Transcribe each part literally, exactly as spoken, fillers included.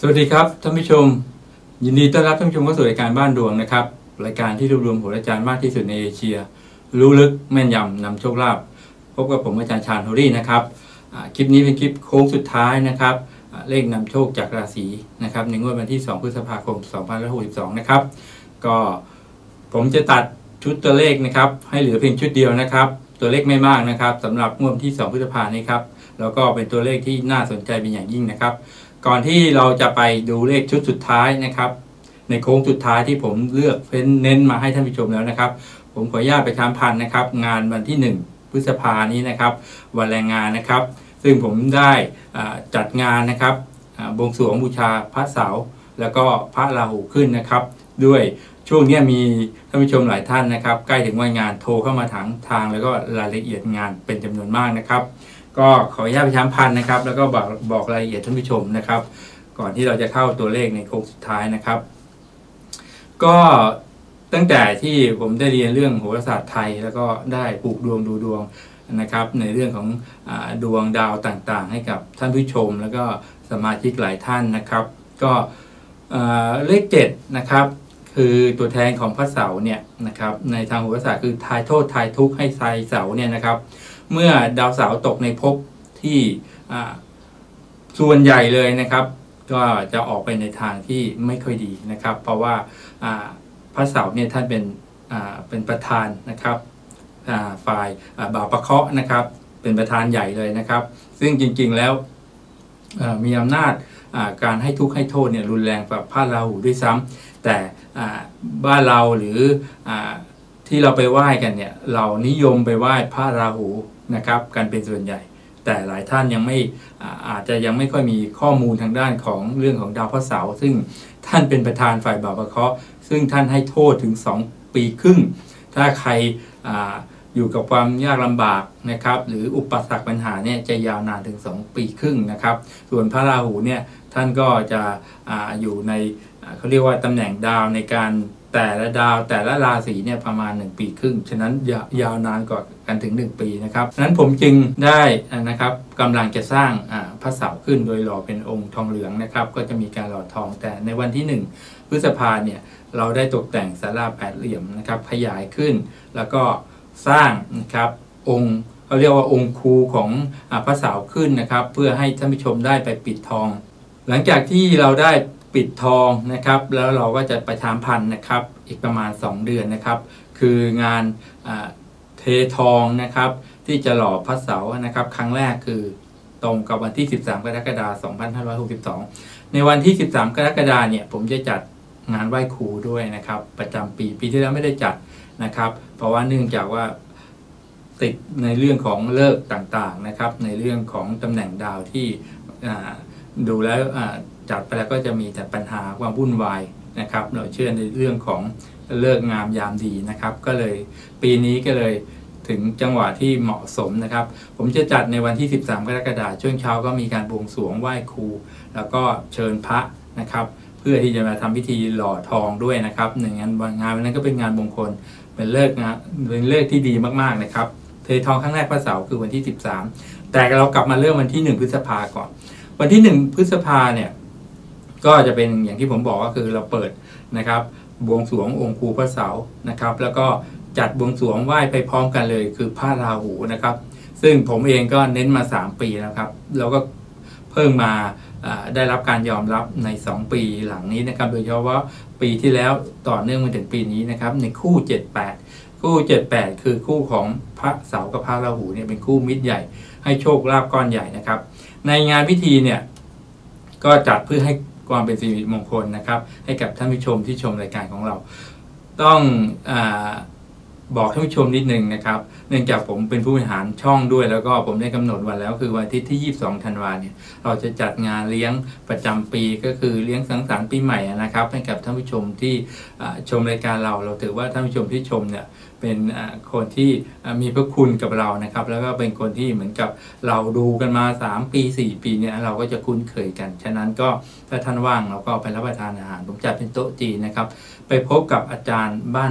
สวัสดีครับท่านผู้ชมยินดีต้อนรับท่านผู้ชมเข้าสู่รายการบ้านดวงนะครับรายการที่รวบรวมโหราจารย์มากที่สุดในเอเชียรู้ลึกแม่นยำนำโชคลาภพบกับผมอาจารย์ชาญโฮลี่นะครับคลิปนี้เป็นคลิปโค้งสุดท้ายนะครับเลขนำโชคจากราศีนะครับในงวดวันที่สองพฤษภาคมสองพันห้าร้อยหกสิบสองนะครับก็ผมจะตัดชุดตัวเลขนะครับให้เหลือเพียงชุดเดียวนะครับตัวเลขไม่มากนะครับสำหรับงวดที่สองพฤษภาคมนี้ครับแล้วก็เป็นตัวเลขที่น่าสนใจเป็นอย่างยิ่งนะครับก่อนที่เราจะไปดูเลขชุดสุดท้ายนะครับในโค้งสุดท้ายที่ผมเลือกเน้นมาให้ท่านผู้ชมแล้วนะครับผมขออนุญาตไปทำพันนะครับงานวันที่หนึ่งพฤษภานี้นะครับวันแรงงานนะครับซึ่งผมได้จัดงานนะครับบวงสรวงบูชาพระเสาร์แล้วก็พระราหูขึ้นนะครับด้วยช่วงนี้มีท่านผู้ชมหลายท่านนะครับใกล้ถึงวันงานโทรเข้ามาถามทางแล้วก็รายละเอียดงานเป็นจำนวนมากนะครับก็ขออนุญาตไปช้ำพันนะครับแล้วก็บอกบอกรายละเอียดท่านผู้ชมนะครับก่อนที่เราจะเข้าตัวเลขในโค้งสุดท้ายนะครับก็ตั้งแต่ที่ผมได้เรียนเรื่องโหราศาสตร์ไทยแล้วก็ได้ปลูกดวงดูดวงนะครับในเรื่องของอ่าดวงดาวต่างๆให้กับท่านผู้ชมแล้วก็สมาชิกหลายท่านนะครับก็เลขเจ็ดนะครับคือตัวแทนของพระเสาร์เนี่ยนะครับในทางโหราศาสตร์คือทายโทษทายทุกข์ให้ทายเสาเนี่ยนะครับเมื่อดาวเสาร์ตกในภพที่ส่วนใหญ่เลยนะครับก็จะออกไปในทางที่ไม่ค่อยดีนะครับเพราะว่าพระเสาร์เนี่ยท่านเป็นเป็นประธานนะครับฝ่ายบาปประเคราะห์นะครับเป็นประธานใหญ่เลยนะครับซึ่งจริงๆแล้วมีอำนาจการให้ทุกข์ให้โทษเนี่ยรุนแรงกว่าพระราหูด้วยซ้ำแต่บ้านเราหรือที่เราไปไหว้กันเนี่ยเรานิยมไปไหว้พระราหูนะครับกันเป็นส่วนใหญ่แต่หลายท่านยังไม่อาจจะยังไม่ค่อยมีข้อมูลทางด้านของเรื่องของดาวพระเสาร์ซึ่งท่านเป็นประธานฝ่ายบาปประเคราะห์ซึ่งท่านให้โทษถึงสองปีครึ่งถ้าใคร อ, อยู่กับความยากลำบากนะครับหรืออุปสรรคปัญหาเนี่ยจะยาวนานถึงสองปีครึ่งนะครับส่วนพระราหูเนี่ยท่านก็จะออยู่ในเขาเรียกว่าตำแหน่งดาวในการแต่ละดาวแต่ละราศีเนี่ยประมาณหนึ่งปีครึ่งฉะนั้นยาวนานกว่ากันถึงหนึ่งปีนะครับฉะนั้นผมจึงได้นะครับกำลังจะสร้างพระเสาร์ขึ้นโดยหล่อเป็นองค์ทองเหลืองนะครับก็จะมีการหล่อทองแต่ในวันที่หนึ่งพฤษภาเนี่ยเราได้ตกแต่งศาลาแปดเหลี่ยมนะครับขยายขึ้นแล้วก็สร้างนะครับองค์เขาเรียกว่าองค์ครูของพระเสาร์ขึ้นนะครับเพื่อให้ท่านผู้ชมได้ไปปิดทองหลังจากที่เราได้ปิดทองนะครับแล้วเราก็จะประชามพันธ์นะครับอีกประมาณสองเดือนนะครับคืองานเททองนะครับที่จะหล่อพระเสาร์นะครับครั้งแรกคือตรงกับวันที่สิบสามกรกฎาคมสองพันห้าร้อยหกสิบสองในวันที่สิบสามกรกฎาคมเนี่ยผมจะจัดงานไหว้ครูด้วยนะครับประจำปีปีที่แล้วไม่ได้จัดนะครับเพราะว่าเนื่องจากว่าติดในเรื่องของเลิกต่างๆนะครับในเรื่องของตำแหน่งดาวที่ดูแล้วจัดไปแล้วก็จะมีแต่ปัญหาความวุ่นวายนะครับเราเชื่อในเรื่องของเลิกงามยามดีนะครับก็เลยปีนี้ก็เลยถึงจังหวะที่เหมาะสมนะครับผมจะจัดในวันที่สิบสามกรกฎาคมช่วงเช้าก็มีการบวงสรวงไหว้ครูแล้วก็เชิญพระนะครับเพื่อที่จะมาทำพิธีหล่อทองด้วยนะครับหนึ่งงานงานวันนั้นก็เป็นงานมงคลเป็นเลิกงานเป็นเลิกที่ดีมากๆนะครับเททองครั้งแรกพระเสาร์คือวันที่สิบสามแต่เรากลับมาเริ่มวันที่หนึ่งพฤษภาก่อนวันที่หนึ่งพฤษภาเนี่ยก็จะเป็นอย่างที่ผมบอกก็คือเราเปิดนะครับบวงสรวงองค์ครูพระเสาร์นะครับแล้วก็จัดบวงสรวงไหว้ไปพร้อมกันเลยคือพระราหูนะครับซึ่งผมเองก็เน้นมาสามปีแล้วครับแล้วก็เพิ่งมาได้รับการยอมรับในสองปีหลังนี้นะครับโดยเฉพาะว่าปีที่แล้วต่อเนื่องมาถึงปีนี้นะครับในคู่เจ็ด แปดคู่เจ็ด แปดคือคู่ของพระเสาร์กับพระราหูเนี่ยเป็นคู่มิตรใหญ่ให้โชคลาภก้อนใหญ่นะครับในงานพิธีเนี่ยก็จัดเพื่อให้ความเป็นสิริมงคลนะครับให้กับท่านผู้ชมที่ชมรายการของเราต้องอ่าบอกท่านผู้ชมนิดนึงนะครับเนื่องจากผมเป็นผู้บริหารช่องด้วยแล้วก็ผมได้กำหนดวันแล้วคือวันอาทิตย์ที่ยี่สิบสองธันวาคมเนี่ยเราจะจัดงานเลี้ยงประจำปีก็คือเลี้ยงสังสรรค์ปีใหม่นะครับให้กับท่านผู้ชมที่ชมรายการเราเราถือว่าท่านผู้ชมที่ชมเนี่ยเป็นคนที่มีพระคุณกับเรานะครับแล้วก็เป็นคนที่เหมือนกับเราดูกันมาสามปีสี่ปีเนี่ยเราก็จะคุ้นเคยกันฉะนั้นก็ถ้าท่านว่างเราก็ไปรับประทานอาหารผมจัดเป็นโต๊ะจีนนะครับไปพบกับอาจารย์บ้านดวง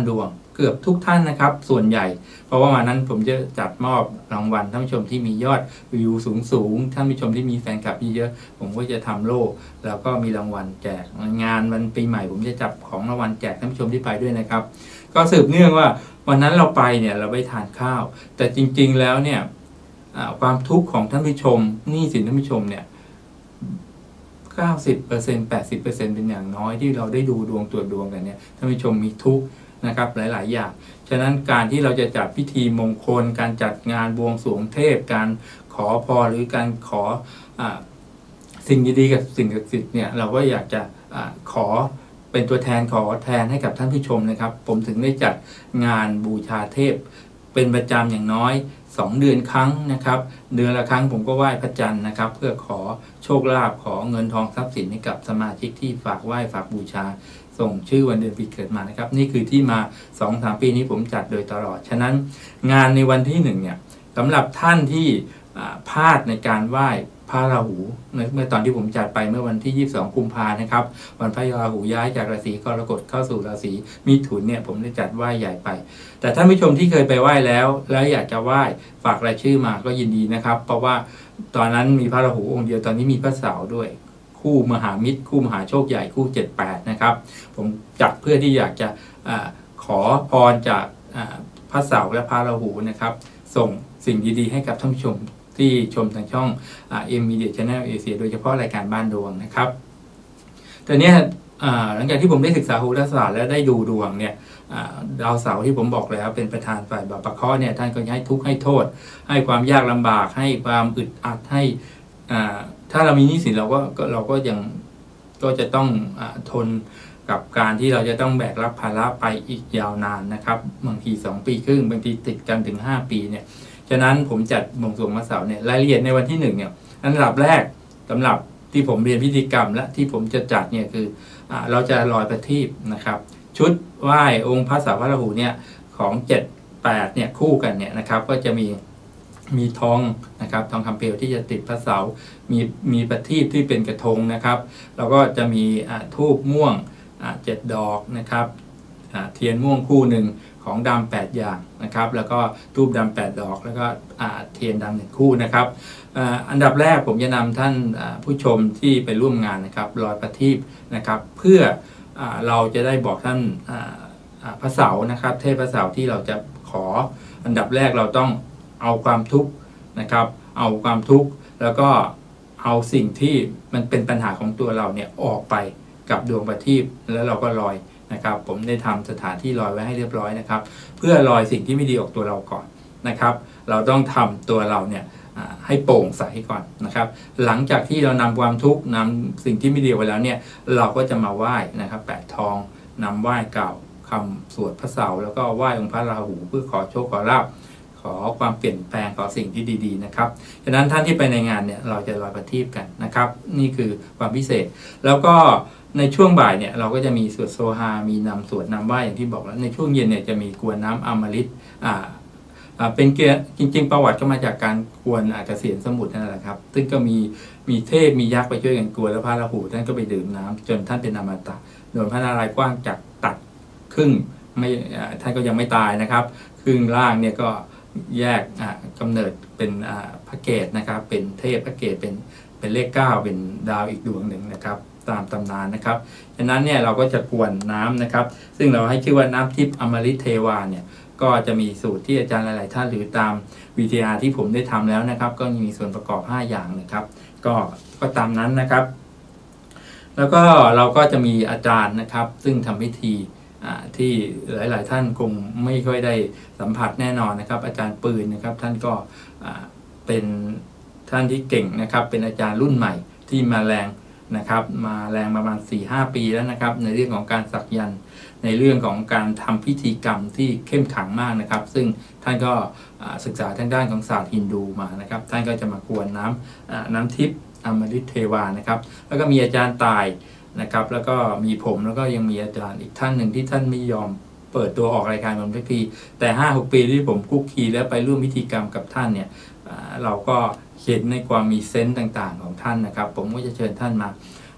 เกือบทุกท่านนะครับส่วนใหญ่เพราะว่าวันนั้นผมจะจัดมอบรางวัลท่านผู้ชมที่มียอดวิวสูงสูงท่านผู้ชมที่มีแฟนคลับเยอะๆผมก็จะทำโล่แล้วก็มีรางวัลแจกงานวันปีใหม่ผมจะจับของรางวัลแจกท่านผู้ชมที่ไปด้วยนะครับก็สืบเนื่องว่าวันนั้นเราไปเนี่ยเราไปทานข้าวแต่จริงๆแล้วเนี่ยความทุกข์ของท่านผู้ชมหนี้สินท่านผู้ชมเนี่ยเก้าสิบเปอร์เซ็นต์ แปดสิบเปอร์เซ็นต์ เป็นอย่างน้อยที่เราได้ดูดวงตรวจดวงกันเนี่ยท่านผู้ชมมีทุกข์นะครับหลายๆอย่างฉะนั้นการที่เราจะจัดพิธีมงคลการจัดงานบวงสรวงเทพการขอพรหรือการขออสิ่งดีๆกับสิ่งศักดิ์สิทธิ์เนี่ยเราก็อยากจะอขอเป็นตัวแทนขอแทนให้กับท่านผู้ชมนะครับผมถึงได้จัดงานบูชาเทพเป็นประจำอย่างน้อยสองเดือนครั้งนะครับเดือนละครั้งผมก็ไหว้พระจันทร์นะครับเพื่อขอโชคลาภขอเงินทองทรัพย์สินให้กับสมาชิกที่ฝากไหว้ฝากบูชาส่งชื่อวันเดือนปีเกิดมานะครับนี่คือที่มา สองถึงสาม ปีนี้ผมจัดโดยตลอดฉะนั้นงานในวันที่หนึ่งเนี่ยสำหรับท่านที่พลาดในการไหว้พระราหูเมื่อตอนที่ผมจัดไปเมื่อวันที่ยี่สิบสองกุมภาพันธ์นะครับวันพระราหูย้ายจากราศีกรกฎเข้าสู่ราศีมิถุนเนี่ยผมได้จัดไหว้ใหญ่ไปแต่ท่านผู้ชมที่เคยไปไหว้แล้วแล้วอยากจะไหว้ฝากรายชื่อมาก็ยินดีนะครับเพราะว่าตอนนั้นมีพระราหูองค์เดียวตอนนี้มีพระเสาร์ด้วยคู่มหามิตรคู่มหาโชคใหญ่คู่เจ็ดแปดนะครับผมจัดเพื่อที่อยากจะอขอพรจากพระเสาร์และพระราหูนะครับส่งสิ่งดีๆให้กับท่านผู้ชมที่ชมทางช่อง เอ็ม Media Channel Asia โดยเฉพาะรายการบ้านดวงนะครับแต่เนี้ยหลังจากที่ผมได้ศึกษาโหราศาสตร์และได้ดูดวงเนี่ยดาวเสาร์ที่ผมบอกแล้วเป็นประธานฝ่ายบาปะเคราะห์เนี่ยท่านก็ให้ทุกข์ให้โทษให้ความยากลำบากให้ความอึดอัดให้ถ้าเรามีหนี้สินเราก็เราก็ยังก็จะต้องอทนกับการที่เราจะต้องแบกรับภาระไปอีกยาวนานนะครับบางทีสองปีครึ่งบางทีติดกันถึงห้าปีเนี่ยฉะนั้นผมจัดบวงสรวงวันเสาร์เนี่ยรายละเอียดในวันที่หนึ่งเนี่ยอันดับแรกสำหรับที่ผมเรียนพิธีกรรมและที่ผมจะจัดเนี่ยคืออเราจะลอยประทีปนะครับชุดไหว้องค์พระเสาพระราหูเนี่ยของเจ็ด แปดเนี่ยคู่กันเนี่ยนะครับก็จะมีมีทองนะครับทองคำเปลวที่จะติดพระเสามีมีประทีปที่เป็นกระทงนะครับแล้วก็จะมีธูปม่วงเจ็ดดอกนะครับเทียนม่วงคู่หนึ่งของดำแปดอย่างนะครับแล้วก็ทูบดำแปดดอกแล้วก็เทียนดำหนึ่งคู่นะครับอันดับแรกผมจะนำท่านผู้ชมที่ไปร่วมงานนะครับลอยประทีปนะครับเพื่อเราจะได้บอกท่านพระเสาร์นะครับเทพพระเสาร์ที่เราจะขออันดับแรกเราต้องเอาความทุกข์นะครับเอาความทุกข์แล้วก็เอาสิ่งที่มันเป็นปัญหาของตัวเราเนี่ยออกไปกับดวงประทีปแล้วเราก็ลอยนะครับผมได้ทำสถานที่ลอยไว้ให้เรียบร้อยนะครับเพื่อลอยสิ่งที่ไม่ดีออกตัวเราก่อนนะครับเราต้องทำตัวเราเนี่ยให้โปร่งใสก่อนนะครับหลังจากที่เรานำความทุกข์นำสิ่งที่ไม่ดีไปแล้วเนี่ยเราก็จะมาไหว้นะครับแปะทองนำไหว้กล่าวคำสวดพระเสาร์แล้วก็ไหว้องค์พระราหูเพื่อขอโชคขอลาภขอความเปลี่ยนแปลงขอสิ่งที่ดีๆนะครับฉะนั้นท่านที่ไปในงานเนี่ยเราจะลอยประทีปกันนะครับนี่คือความพิเศษแล้วก็ในช่วงบ่ายเนี่ยเราก็จะมีสวดโซฮามีนำสวดนำไหว้อย่างที่บอกแล้วในช่วงเย็นเนี่ยจะมีกวนน้ำอมฤตอ่าเป็นเกียร์จริงๆประวัติก็มาจากการกวนเกษียณสมุทรนั่นแหละครับซึ่งก็มีมีเทพมียักษ์ไปช่วยกันกวนแล้วพระราหูท่านก็ไปดื่มน้ำจนท่านเป็นอมตะโดนพระนารายณ์กว้างจากตัดครึ่งไม่ท่านก็ยังไม่ตายนะครับครึ่งล่างเนี่ยก็แยกกำเนิดเป็นพระเกศนะครับเป็นเทพพระเกศเป็นเป็นเลขเก้าเป็นดาวอีกดวงหนึ่งนะครับตามตำนานนะครับฉะนั้นเนี่ยเราก็จะกวนน้ำนะครับซึ่งเราให้ชื่อว่าน้ำทิพย์อมฤตเทวาเนี่ยก็จะมีสูตรที่อาจารย์หลายๆท่านหรือตามวิทยาที่ผมได้ทำแล้วนะครับก็มีส่วนประกอบห้าอย่างนะครับก็ก็ตามนั้นนะครับแล้วก็เราก็จะมีอาจารย์นะครับซึ่งทำพิธีที่หลายๆท่านคงไม่ค่อยได้สัมผัสแน่นอนนะครับอาจารย์ปืนนะครับท่านก็เป็นท่านที่เก่งนะครับเป็นอาจารย์รุ่นใหม่ที่มาแรงนะครับมาแรงประมาณ สี่ห้า ปีแล้วนะครับในเรื่องของการสักยันต์ในเรื่องของการทำพิธีกรรมที่เข้มขังมากนะครับซึ่งท่านก็ศึกษาทางด้านของศาสตร์ฮินดูมานะครับท่านก็จะมากวนน้ำน้ำทิพย์อมฤตเทวานะครับแล้วก็มีอาจารย์ตายนะครับแล้วก็มีผมแล้วก็ยังมีอาจารย์อีกท่านหนึ่งที่ท่านไม่ยอมเปิดตัวออกรายการผมสักทีแต่ ห้าหก ปีที่ผมคุกคีแล้วไปร่วมพิธีกรรมกับท่านเนี่ยเราก็เห็นในความมีเซนส์ต่างๆของท่านนะครับผมก็จะเชิญท่านมา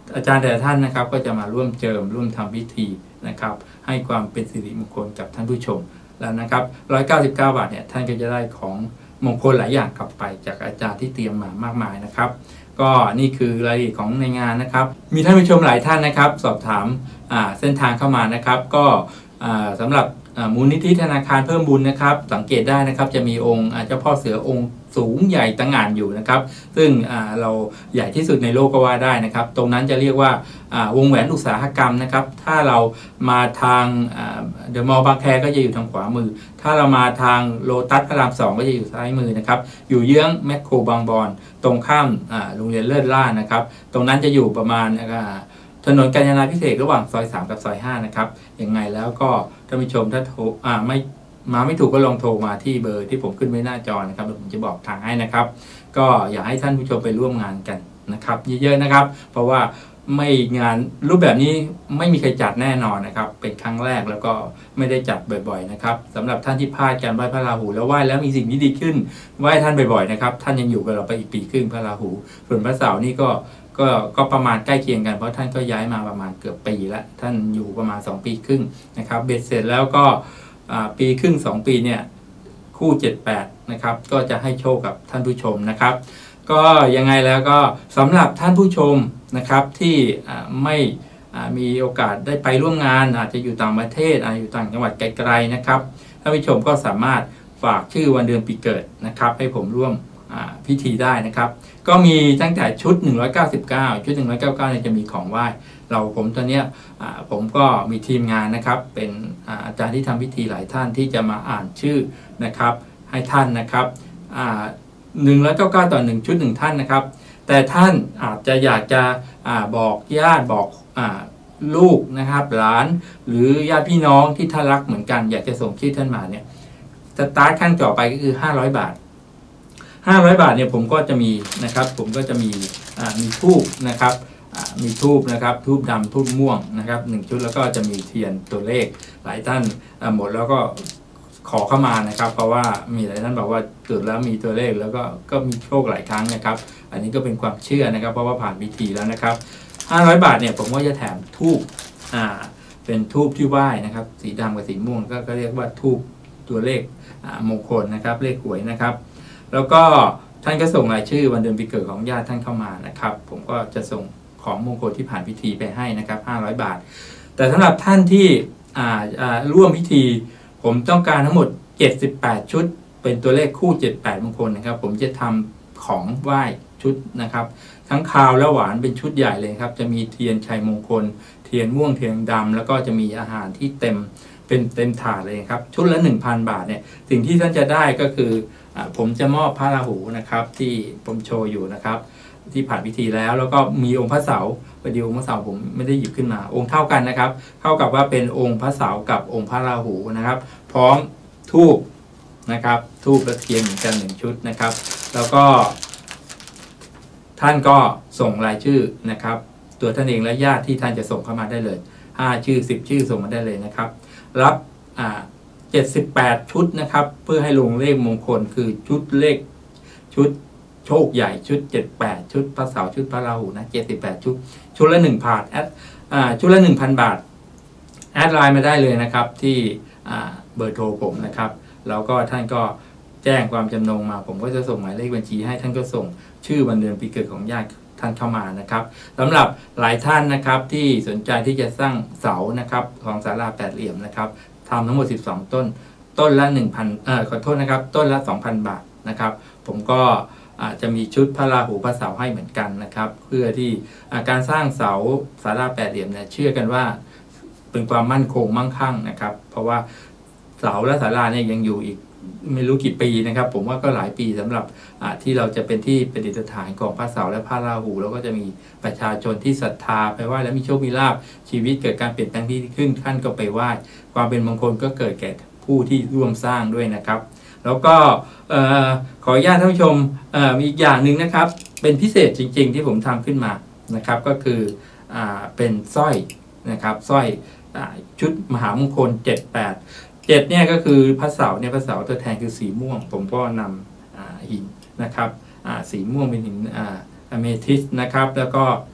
อาจารย์แต่ละท่านนะครับก็จะมาร่วมเจิมร่วมทำพิธีนะครับให้ความเป็นสิริมงคลกับท่านผู้ชมแล้วนะครับหนึ่งร้อยเก้าสิบเก้าบาทเนี่ยท่านก็จะได้ของมงคลหลายอย่างกลับไปจากอาจารย์ที่เตรียมมามากมายนะครับก็นี่คือรายละเอียดของในงานนะครับมีท่านผู้ชมหลายท่านนะครับสอบถามเส้นทางเข้ามานะครับก็สำหรับมูลนิธิธนาคารเพิ่มบุญนะครับสังเกตได้นะครับจะมีองค์เจ้าพ่อเสือองค์สูงใหญ่ตะหง่านอยู่นะครับซึ่งเราใหญ่ที่สุดในโลกก็ว่าได้นะครับตรงนั้นจะเรียกว่าวงแหวนอุตสาหกรรมนะครับถ้าเรามาทางเดอะมอลล์บางแคก็จะอยู่ทางขวามือถ้าเรามาทางโลตัสพระรามสองก็จะอยู่ซ้ายมือนะครับอยู่เยื้องแมคโครบางบอนตรงข้ามโรงเรียนเลิศล่านะครับตรงนั้นจะอยู่ประมาณถนนกาญจนาพิเศษกระหว่างซอยสามกับซอยห้านะครับยังไงแล้วก็ท่านผู้ชมถ้าโทรอ่าไม่มาไม่ถูกก็ลองโทรมาที่เบอร์ที่ผมขึ้นไว้หน้าจอนะครับเดี๋ยวผมจะบอกทางให้นะครับก็อยากให้ท่านผู้ชมไปร่วมงานกันนะครับเยอะๆนะครับเพราะว่าไม่งานรูปแบบนี้ไม่มีใครจัดแน่นอนนะครับเป็นครั้งแรกแล้วก็ไม่ได้จัดบ่อยๆนะครับสำหรับท่านที่พลาดการไหว้พระราหูแล้วไหว้แล้วมีสิ่งที่ดีขึ้นไหว้ท่านบ่อยๆนะครับท่านยังอยู่กับเราไปอีกปีครึ่งพระราหูส่วนพระเสาร์นี่ก็ก็ก็ประมาณใกล้เคียงกันเพราะท่านก็ย้ายมาประมาณเกือบปีแล้วท่านอยู่ประมาณสองปีครึ่งนะครับเบ็ดเสร็จแล้วก็ปีครึ่งสองปีเนี่ยคู่เจ็ดแปดนะครับก็จะให้โชคกับท่านผู้ชมนะครับก็ยังไงแล้วก็สำหรับท่านผู้ชมนะครับที่ไม่มีโอกาสได้ไปร่วมงานอาจจะอยู่ต่างประเทศอาจจะอยู่ต่างจังหวัดไกลๆนะครับท่านผู้ชมก็สามารถฝากชื่อวันเดือนปีเกิดนะครับให้ผมร่วมพิธีได้นะครับก็มีตั้งแต่ชุดหนึ่งร้อยเก้าสิบเก้าชุดหนึ่งร้อยเก้าสิบเก้าเนี่ยจะมีของไหว้เราผมตอนนี้ผมก็มีทีมงานนะครับเป็นอาจารย์ที่ทำพิธีหลายท่านที่จะมาอ่านชื่อนะครับให้ท่านนะครับหนึ่งร้อยเก้าสิบเก้าต่อหนึ่งชุดหนึ่งท่านนะครับแต่ท่านอาจจะอยากจะบอกญาติบอกลูกนะครับหลานหรือญาติพี่น้องที่ท่านรักเหมือนกันอยากจะส่งชื่อท่านมาเนี่ยสตาร์ทขั้นต่อไปก็คือห้าร้อยบาทห้าร้อยบาทเนี่ยผมก็จะมีนะครับผมก็จะมีมีทูบนะครับมีทูบนะครับทูบดำทูบม่วงนะครับหนึ่งชุดแล้วก็จะมีเทียนตัวเลขหลายท่านหมดแล้วก็ขอเข้ามานะครับเพราะว่ามีหลายท่านบอกว่าจุดแล้วมีตัวเลขแล้วก็ก็มีโชคหลายครั้งนะครับอันนี้ก็เป็นความเชื่อนะครับเพราะว่าผ่านพิธีแล้วนะครับห้าร้อยบาทเนี่ยผมก็จะแถมทูบอ่าเป็นทูบที่ไหว้นะครับสีดำกับสีม่วงก็เรียกว่าทูบตัวเลขมงคลนะครับเลขหวยนะครับแล้วก็ท่านก็ส่งรายชื่อวันเดือนปีเกิดของญาติท่านเข้ามานะครับผมก็จะส่งของมงคลที่ผ่านพิธีไปให้นะครับห้าร้อยบาทแต่สำหรับท่านที่ร่วมพิธีผมต้องการทั้งหมดเจ็ดสิบแปดชุดเป็นตัวเลขคู่เจ็ดสิบแปดมงคลนะครับผมจะทำของไหว้ชุดนะครับทั้งคาวและหวานเป็นชุดใหญ่เลยครับจะมีเทียนชัยมงคลเทียนม่วงเทียนดำแล้วก็จะมีอาหารที่เต็มเป็นเต็มถาดเลยครับชุดละ หนึ่งพัน บาทเนี่ยสิ่งที่ท่านจะได้ก็คือผมจะมอบพระราหูนะครับที่ผมโชว์อยู่นะครับที่ผ่านพิธีแล้วแล้วก็มีองค์พระเสาประเดี๋ยวองค์พระเสาผมไม่ได้หยิบขึ้นมาองค์เท่ากันนะครับเท่ากับว่าเป็นองค์พระเสากับองค์พระราหูนะครับพร้อมธูปนะครับธูปและเทียนเหมือนกันหนึ่งชุดนะครับแล้วก็ท่านก็ส่งรายชื่อนะครับตัวท่านเองและญาติที่ท่านจะส่งเข้ามาได้เลยห้าชื่อสิบชื่อส่งมาได้เลยนะครับรับอ่าเจ็ดสิบแปดชุดนะครับเพื่อให้ลงเลขมงคลคือชุดเลขชุดโชคใหญ่ชุดเจ็ดสิบแปดชุดพระเสาร์ชุดพระราหูนะเจ็ดสิบแปดชุดชุดละหนึ่งพันแอดอ่าชุดละ หนึ่งพัน บาทแอดไลน์มาได้เลยนะครับที่อ่าเบอร์โทรผมนะครับแล้วก็ท่านก็แจ้งความจำนงมาผมก็จะส่งหมายเลขบัญชีให้ท่านก็ส่งชื่อวันเดือนปีเกิดของญาติท่านเข้ามานะครับสำหรับหลายท่านนะครับที่สนใจที่จะสร้างเสานะครับของศาลาแปดเหลี่ยมนะครับทำทั้งหมดสิบสองต้นต้นละ หนึ่งพัน เอ่อขอโทษนะครับต้นละ สองพัน บาทนะครับผมก็อาจจะมีชุดพระราหูพระเสาให้เหมือนกันนะครับเพื่อที่การสร้างเสาศาลาแปดเหลี่ยมเนี่ยเชื่อกันว่าเป็นความมั่นคงมั่งคั่งนะครับเพราะว่าเสาและศาลาเนี่ยยังอยู่อีกไม่รู้กี่ปีนะครับผมว่าก็หลายปีสำหรับที่เราจะเป็นที่ประดิษฐานของพระเสาและพระราหูแล้วก็จะมีประชาชนที่ศรัทธาไปไหว้แล้วมีโชคมีลาภชีวิตเกิดการเปลี่ยนแปลงที่ขึ้นท่านก็ไปไหว้ความเป็นมงคลก็เกิดแก่ผู้ที่ร่วมสร้างด้วยนะครับแล้วก็ขออนุญาตท่านผู้ชมมีอีกอย่างหนึ่งนะครับเป็นพิเศษจริงๆที่ผมทำขึ้นมานะครับก็คือเป็นสร้อยนะครับสร้อยชุดมหามงคลเจ็ดแปดเจ็ดเนี่ยก็คือพระเสาเนี่ยพระเสาตัวแทนคือสีม่วงผมก็นำหินนะครับสีม่วงเป็นหินอะเมทิสนะครับแล้วก็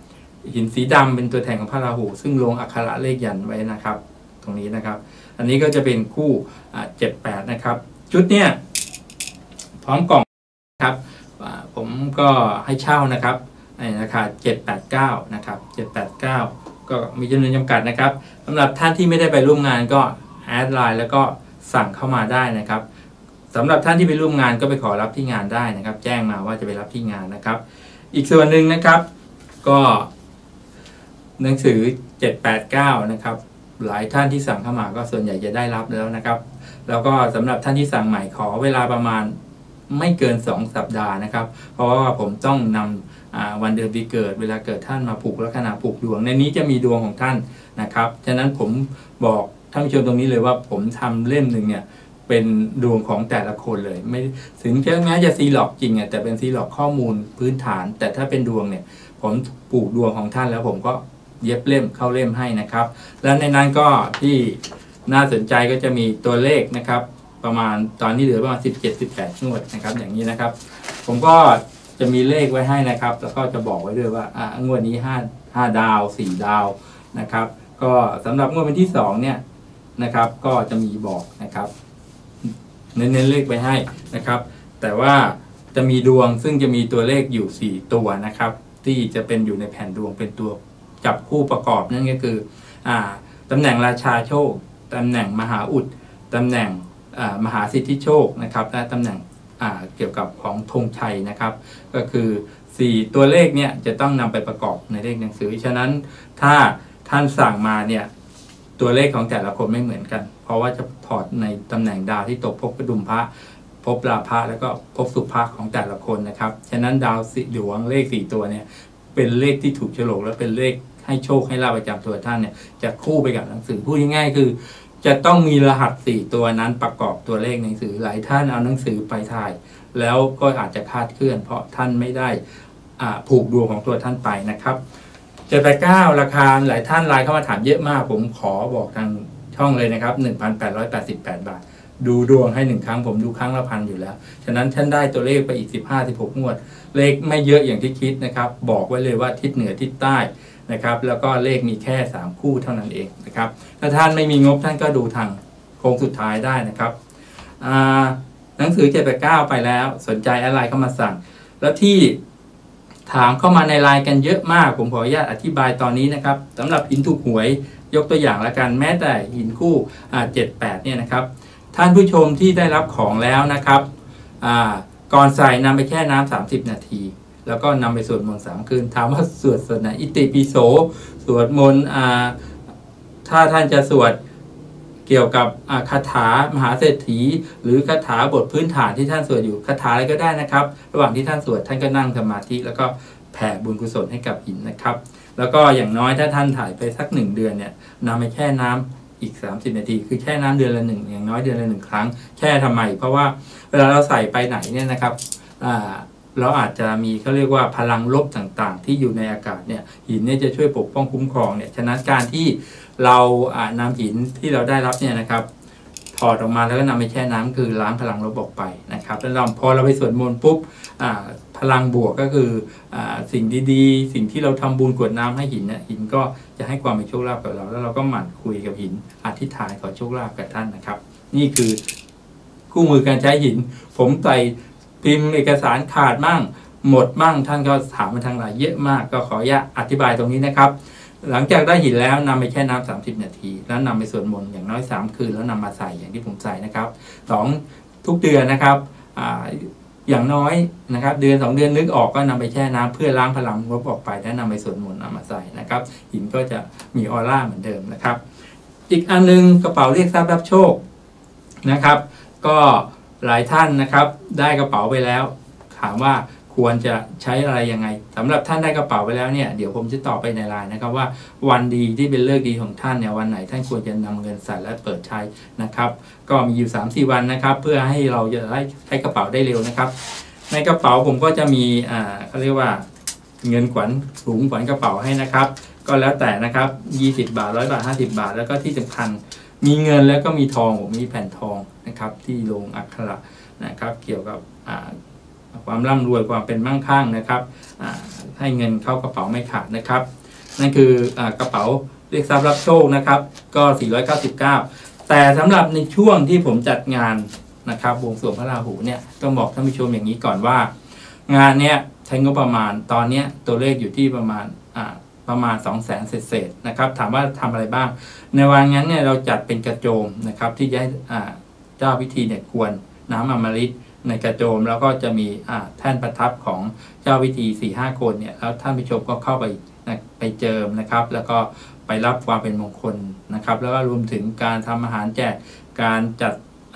หินสีดำเป็นตัวแทนของพระราหูซึ่งลงอักขระเลขยันไว้นะครับตรงนี้นะครับอันนี้ก็จะเป็นคู่เจ็ดแปดนะครับชุดเนี้ยพร้อมกล่องครับผมก็ให้เช่านะครับในราคาเจ็ดแปดเก้านะครับเจ็ดแปดเก้าก็มีจำนวนจำกัดนะครับสำหรับท่านที่ไม่ได้ไปร่วมงานก็แอดไลน์แล้วก็สั่งเข้ามาได้นะครับสำหรับท่านที่ไปร่วมงานก็ไปขอรับที่งานได้นะครับแจ้งมาว่าจะไปรับที่งานนะครับอีกส่วนหนึ่งนะครับก็หนังสือเจ็ดแปดเก้านะครับหลายท่านที่สั่งเข้ามาก็ส่วนใหญ่จะได้รับแล้วนะครับแล้วก็สำหรับท่านที่สั่งใหม่ขอเวลาประมาณไม่เกินสองสัปดาห์นะครับเพราะว่าผมต้องนำวันเดือนปีเกิดเวลาเกิดท่านมาผูกลัคนาผูกดวงในนี้จะมีดวงของท่านนะครับฉะนั้นผมบอกท่านผู้ชมตรงนี้เลยว่าผมทำเล่มหนึ่งเนี่ยเป็นดวงของแต่ละคนเลยไม่ถึงแม้จะซีล็อกจริงอ่ะแต่เป็นซีล็อกข้อมูลพื้นฐานแต่ถ้าเป็นดวงเนี่ยผมปลูกดวงของท่านแล้วผมก็เย็บเล่มเข้าเล่มให้นะครับแล้วในนั้นก็ที่น่าสนใจก็จะมีตัวเลขนะครับประมาณตอนนี้เหลือประมาณสิบเจ็ด สิบแปดงวดนะครับอย่างนี้นะครับผมก็จะมีเลขไว้ให้นะครับแล้วก็จะบอกไว้ด้วยว่าอ่างวดนี้ห้า ห้าดาวสี่ดาวนะครับก็สำหรับงวดวันที่สองเนี่ยนะครับก็จะมีบอกนะครับเน้นๆเลขไปให้นะครับแต่ว่าจะมีดวงซึ่งจะมีตัวเลขอยู่สี่ตัวนะครับที่จะเป็นอยู่ในแผ่นดวงเป็นตัวจับคู่ประกอบนั่นก็คืออ่าตำแหน่งราชาโชคตำแหน่งมหาอุดตำแหน่งมหาสิทธิโชคนะครับและตำแหน่งเกี่ยวกับของธงชัยนะครับก็คือสี่ตัวเลขเนี่ยจะต้องนำไปประกอบในเลขหนังสือฉะนั้นถ้าท่านสั่งมาเนี่ยตัวเลขของแต่ละคนไม่เหมือนกันเพราะว่าจะถอดในตำแหน่งดาวที่ตกภพกระดุมพระภพราพะแล้วก็ภพสุภะของแต่ละคนนะครับฉะนั้นดาวสิหลวงเลขสี่ตัวเนี่ยเป็นเลขที่ถูกโฉลกและเป็นเลขให้โชคให้ลาภประจำตัวท่านเนี่ยจะคู่ไปกับหนังสือพูดง่ายๆคือจะต้องมีรหัสสี่ตัวนั้นประกอบตัวเลขหนังสือหลายท่านเอาหนังสือไปถ่ายแล้วก็อาจจะคลาดเคลื่อนเพราะท่านไม่ได้ผูกดวงของตัวท่านไปนะครับเจ็ดแปดเก้าราคาหลายท่านไลน์เข้ามาถามเยอะมากผมขอบอกทางช่องเลยนะครับ หนึ่งพันแปดร้อยแปดสิบแปด บาทดูดวงให้หนึ่งครั้งผมดูครั้งละพันอยู่แล้วฉะนั้นท่านได้ตัวเลขไปอีกสิบห้า สิบหกงวดเลขไม่เยอะอย่างที่คิดนะครับบอกไว้เลยว่าทิศเหนือทิศใต้นะครับแล้วก็เลขมีแค่สามคู่เท่านั้นเองนะครับถ้าท่านไม่มีงบท่านก็ดูทางโค้งสุดท้ายได้นะครับหนังสือเจ็ดแปดเก้าไปแล้วสนใจอะไรเข้ามาสั่งแล้วที่ถามเข้ามาในไลน์กันเยอะมากผมขออนุญาตอธิบายตอนนี้นะครับสำหรับหินถูกหวยยกตัวอย่างละกันแม้แต่หินคู่เจ็ดแปดเนี่ยนะครับท่านผู้ชมที่ได้รับของแล้วนะครับก่อนใส่นำไปแช่น้ำสามสิบนาทีแล้วก็นำไปสวดมนต์สามคืนถามว่าสวดสวดไหนอิติปิโสสวดมนต์ถ้าท่านจะสวดเกี่ยวกับคาถามหาเศรษฐีหรือคาถาบทพื้นฐานที่ท่านสวดอยู่คาถาอะไรก็ได้นะครับระหว่างที่ท่านสวดท่านก็นั่งสมาธิแล้วก็แผ่บุญกุศลให้กับหินนะครับแล้วก็อย่างน้อยถ้าท่านถ่ายไปสักหนึ่งเดือนเนี่ยนำไปแช่น้ำอีกสามสิบนาทีคือแช่น้ำเดือนละหนึ่งอย่างน้อยเดือนละหนึ่งครั้งแช่ทำไมเพราะว่าเวลาเราใส่ไปไหนเนี่ยนะครับเราอาจจะมีเขาเรียกว่าพลังลบต่างๆที่อยู่ในอากาศเนี่ยหินเนี่ยจะช่วยปกป้องคุ้มครองเนี่ยฉะนั้นการที่เรานำหินที่เราได้รับเนี่ยนะครับถอดออกมาแล้วก็นำไปแช่น้ำคือล้างพลังลบออกไปนะครับแล้วเราพอเราไปสวดมนต์ปุ๊บพลังบวกก็คืออสิ่งดีๆสิ่งที่เราทำบุญกรวดน้ำให้หินเนี่ยหินก็จะให้ความมีโชคลาภกับเราแล้วเราก็หมั่นคุยกับหินอธิษฐานขอโชคลาภกับท่านนะครับนี่คือคู่มือการใช้หินผมใส่พิมพ์เอกสารขาดมั่งหมดมั่งท่านก็ถามมาทางไลน์เยอะมากก็ขออนุญาตอธิบายตรงนี้นะครับหลังจากได้หินแล้วนำไปแช่น้ำสามสิบนาทีแล้วนำไปสวดมนต์อย่างน้อยสามคืนแล้วนำมาใส่อย่างที่ผมใส่นะครับสองทุกเดือนนะครับ อ, อย่างน้อยนะครับเดือนสองเดือนนึกออกก็นำไปแช่น้ำเพื่อล้างพลังลบออกไปแล้วนำไปสวดมนต์นำมาใส่นะครับหินก็จะมีออร่าเหมือนเดิมนะครับอีกอันนึงกระเป๋าเรียกทรัพย์รับโชคนะครับก็หลายท่านนะครับได้กระเป๋าไปแล้วถามว่าควรจะใช้อะไรยังไงสำหรับท่านได้กระเป๋าไปแล้วเนี่ยเดี๋ยวผมจะตอบไปในไลน์นะครับว่าวันดีที่เป็นฤกษ์ดีของท่านเนี่ยวันไหนท่านควรจะนำเงินใส่และเปิดใช้นะครับก็มีอยู่ สามสี่ วันนะครับเพื่อให้เราจะได้ใช้กระเป๋าได้เร็วนะครับในกระเป๋าผมก็จะมีอ่าเขาเรียกว่าเงินขวัญถุงขวัญกระเป๋าให้นะครับก็แล้วแต่นะครับยี่สิบบาทหนึ่งร้อยบาทห้าสิบบาทแล้วก็ที่สำคัญมีเงินแล้วก็มีทองผมมีแผ่นทองนะครับที่ลงอักขระนะครับเกี่ยวกับอ่าความร่ำรวยความเป็นมั่งคั่งนะครับให้เงินเข้ากระเป๋าไม่ขาดนะครับนั่นคืออกระเป๋าเรียกทรัพย์รับโชคนะครับก็สี่ร้อยเก้าสิบเก้าแต่สำหรับในช่วงที่ผมจัดงานนะครับบวงสรวงพระราหูเนี่ยต้องบอกท่านผู้ชมอย่างนี้ก่อนว่างานเนี้ยใช้งบประมาณตอนนี้ตัวเลขอยู่ที่ประมาณอ่าประมาณ สองแสน เศษๆนะครับถามว่าทำอะไรบ้างในวันนั้นเนี่ยเราจัดเป็นกระโจมนะครับที่จะให้เจ้าพิธีเนี่ยกวนน้ำอมฤตในกระโจมแล้วก็จะมีแท่นประทับของเจ้าพิธี สี่ห้า คนเนี่ยแล้วท่านผู้ชมก็เข้าไปไปเจิมนะครับแล้วก็ไปรับความเป็นมงคลนะครับแล้วก็รวมถึงการทำอาหารแจกการจัด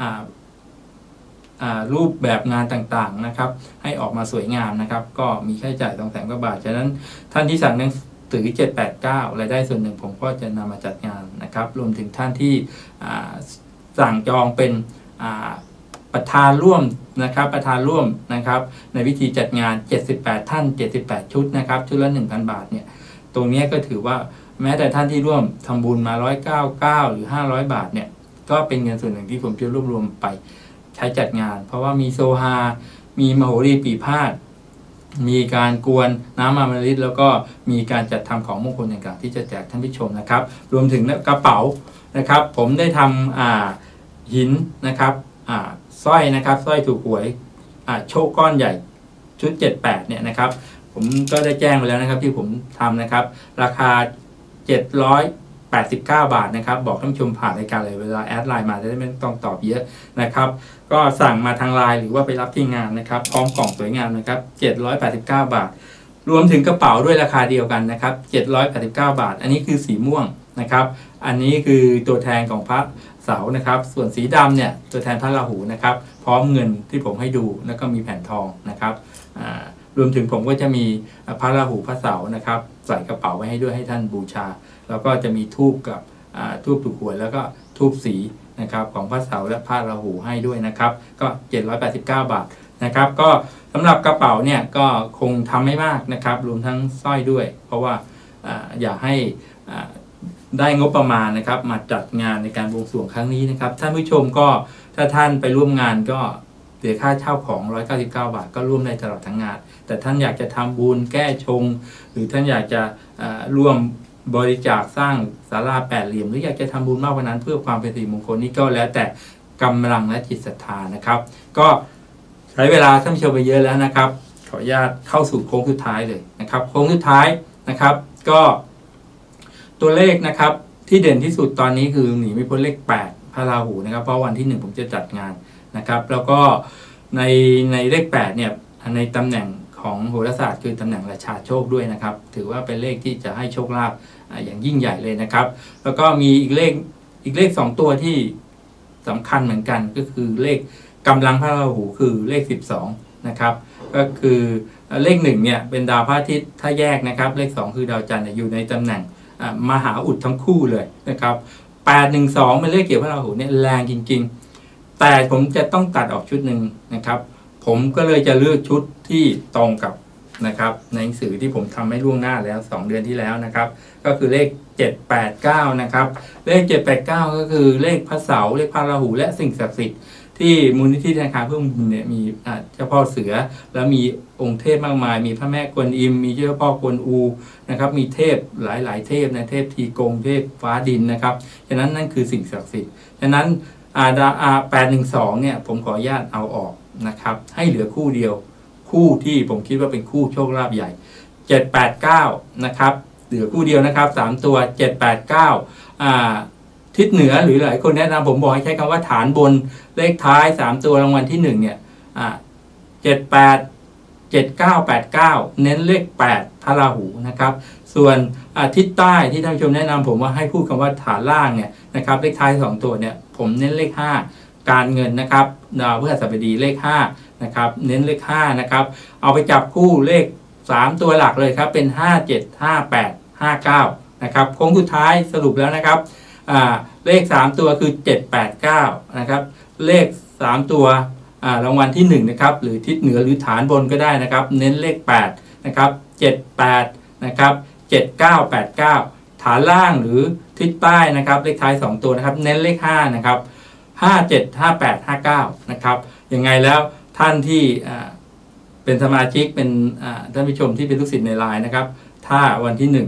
รูปแบบงานต่างๆนะครับให้ออกมาสวยงามนะครับก็มีค่าใช้จ่าย สองแสน กว่าบาทฉะนั้นท่านที่สั่งหนังสือเจ็ด แปด เก้ารายได้ส่วนหนึ่งผมก็จะนำมาจัดงานนะครับรวมถึงท่านที่สั่งจองเป็นประธานร่วมนะครับประธานร่วมนะครับในวิธีจัดงานเจ็ดสิบแปดท่านเจ็ดสิบแปดชุดนะครับชุดละ หนึ่งพัน บาทเนี่ยตรงนี้ก็ถือว่าแม้แต่ท่านที่ร่วมทำบุญมาหนึ่งร้อยเก้าสิบเก้าหรือห้าร้อยบาทเนี่ยก็เป็นเงินส่วนหนึ่งที่ผมจะรวบรวมไปใช้จัดงานเพราะว่ามีโซฮามีมโหรีปีพาทย์มีการกวนน้ำอมฤตแล้วก็มีการจัดทำของมงคลต่างๆที่จะแจกท่านผู้ชมนะครับรวมถึงกระเป๋านะครับผมได้ทำหินนะครับสร้อยนะครับสร้อยถูกหวยโชคก้อนใหญ่ชุดเจ็ด แปดเนี่ยนะครับผมก็ได้แจ้งไปแล้วนะครับที่ผมทำนะครับราคาเจ็ดร้อยแปดสิบเก้าบาทนะครับบอกท่านผู้ชมผ่านรายการเลยเวลาแอดไลน์มาจะได้ไม่ต้องตอบเยอะนะครับก็สั่งมาทางไลน์หรือว่าไปรับที่งานนะครับพร้อมกล่องสวยงามนะครับเจ็ดร้อยแปดสิบเก้าบาทรวมถึงกระเป๋าด้วยราคาเดียวกันนะครับเจ็ดร้อยแปดสิบเก้าบาทอันนี้คือสีม่วงนะครับอันนี้คือตัวแทนของพระเสานะครับส่วนสีดำเนี่ยตัวแทนพระราหูนะครับพร้อมเงินที่ผมให้ดูแล้วก็มีแผ่นทองนะครับรวมถึงผมก็จะมีพระราหูพระเสานะครับใส่กระเป๋าไว้ให้ด้วยให้ท่านบูชาแล้วก็จะมีธูปกับธูปถูกหวยแล้วก็ธูปสีนะครับของพระเสาและพระราหูให้ด้วยนะครับก็เจ็ดร้อยแปดสิบเก้าบาทนะครับก็สำหรับกระเป๋าเนี่ยก็คงทำไม่มากนะครับรวมทั้งสร้อยด้วยเพราะว่าอยากให้ได้งบประมาณนะครับมาจัดงานในการบวงสรวงครั้งนี้นะครับท่านผู้ชมก็ถ้าท่านไปร่วมงานก็เสียค่าเช่าของหนึ่งร้อยเก้าสิบเก้าบาทก็ร่วมได้ตลอดทั้งงานแต่ท่านอยากจะทำบุญแก้ชงหรือท่านอยากจะร่วมบริจาคสร้างศาลาแปดเหลี่ยมหรืออยากจะทำบุญมากกว่านั้นเพื่อความเป็นสิริมงคลนี่ก็แล้วแต่กำลังและจิตศรัทธานะครับก็ใช้เวลาท่านผู้ชมไปเยอะแล้วนะครับขออนุญาตเข้าสู่โค้งสุดท้ายเลยนะครับโค้งสุดท้ายนะครับก็ตัวเลขนะครับที่เด่นที่สุดตอนนี้คือหนีไม่พ้นเลขแปดพระราหูนะครับเพราะวันที่หนึ่งผมจะจัดงานนะครับแล้วก็ในในเลขแปดเนี่ยในตำแหน่งของโหราศาสตร์คือตำแหน่งราชาโชคด้วยนะครับถือว่าเป็นเลขที่จะให้โชคลาภอย่างยิ่งใหญ่เลยนะครับแล้วก็มีอีกเลขอีกเลขสองตัวที่สำคัญเหมือนกันก็คือเลขกำลังพระราหูคือเลขสิบสองนะครับก็คือเลขหนึ่งเนี่ยเป็นดาวพระอาทิตย์ถ้าแยกนะครับเลขสองคือดาวจันทร์อยู่ในตำแหน่งมหาอุดทั้งคู่เลยนะครับแปด หนึ่ง สองเป็นเลขเกี่ยวกับพระราหูเนี่ยแรงจริงๆแต่ผมจะต้องตัดออกชุดหนึ่งนะครับผมก็เลยจะเลือกชุดที่ตรงกับนะครับในหนังสือที่ผมทำให้ล่วงหน้าแล้วสองเดือนที่แล้วนะครับก็คือเลขเจ็ด แปด เก้านะครับเลขเจ็ด แปด เก้าก็คือเลขพระเสาร์เลขพระราหูและสิ่งศักดิ์สิทธิ์ที่มูลนิธิธนาคารเพื่อบุญเนี่ยมีเจ้าพ่อเสือแล้วมีองค์เทพมากมายมีพระแม่กวนอิมมีเจ้าพ่อกวนอูนะครับมีเทพหลายๆเทพนะเทพทีกงเทพฟ้าดินนะครับฉะนั้นนั่นคือสิ่งศักดิ์สิทธิ์ฉะนั้นอาดาอาแปดหนึ่งสองเนี่ยผมขออนุญาตเอาออกนะครับให้เหลือคู่เดียวคู่ที่ผมคิดว่าเป็นคู่โชคลาภใหญ่เจ็ด แปด เก้านะครับเหลือคู่เดียวนะครับสามตัวเจ็ด แปด เก้าอ่าทิศเหนือหรือหลายคนแนะนำผมบอกให้ใช้คำว่าฐานบนเลขท้ายสามตัวรางวัลที่หนึ่งเนี่ยอ่าเจ็ด แปด เจ็ด เก้า แปด เก้าเน้นเลขแปดพระราหูนะครับส่วนทิศใต้ที่ท่านผู้ชมแนะนำผมว่าให้พูดคำว่าฐานล่างเนี่ยนะครับเลขท้ายสองตัวเนี่ยผมเน้นเลขห้าการเงินนะครับดาวพฤหัสบดีเลขห้านะครับเน้นเลขห้านะครับเอาไปจับคู่เลขสามตัวหลักเลยครับเป็นห้า เจ็ด ห้า แปด ห้า เก้านะครับโค้งสุดท้ายสรุปแล้วนะครับอ่าเลขสามตัวคือเจ็ด แปด เก้านะครับเลขสามตัวอ่ารางวัลที่หนึ่งนะครับหรือทิศเหนือหรือฐานบนก็ได้นะครับเน้นเลขแปดนะครับเจ็ด แปดนะครับเจ็ด เก้า แปด เก้าฐานล่างหรือทิศใต้นะครับเลขท้ายสองตัวนะครับเน้นเลขห้านะครับห้า เจ็ด ห้า แปด ห้า เก้านะครับยังไงแล้วท่านที่เป็นสมาชิกเป็นท่านผู้ชมที่เป็นลูกศิษย์ในไลน์นะครับถ้าวันที่หนึ่ง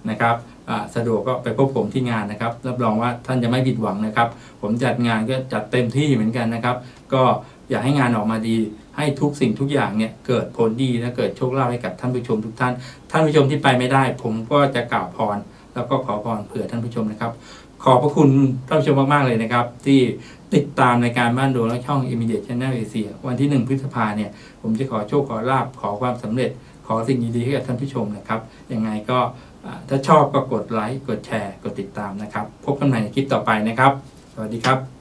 นะครับสะดวกก็ไปพบผมที่งานนะครับรับรองว่าท่านจะไม่ผิดหวังนะครับผมจัดงานก็จัดเต็มที่เหมือนกันนะครับก็อยากให้งานออกมาดีให้ทุกสิ่งทุกอย่างเนี่ยเกิดผลดีและเกิดโชคลาภให้กับท่านผู้ชมทุกท่านท่านผู้ชมที่ไปไม่ได้ผมก็จะกล่าวพรแล้วก็ขอพรเผื่อท่านผู้ชมนะครับขอบพระคุณท่านผู้ชมมากๆเลยนะครับที่ติดตามในการบ้านดวงและช่อง Immediate Channel Asia วันที่หนึ่งพฤษภาเนี่ยผมจะขอโชคขอลาภขอความสำเร็จขอสิ่งดีๆให้กับท่านผู้ชมนะครับยังไงก็ถ้าชอบก็กดไลค์กดแชร์กดติดตามนะครับพบกันใหม่ในคลิปต่อไปนะครับสวัสดีครับ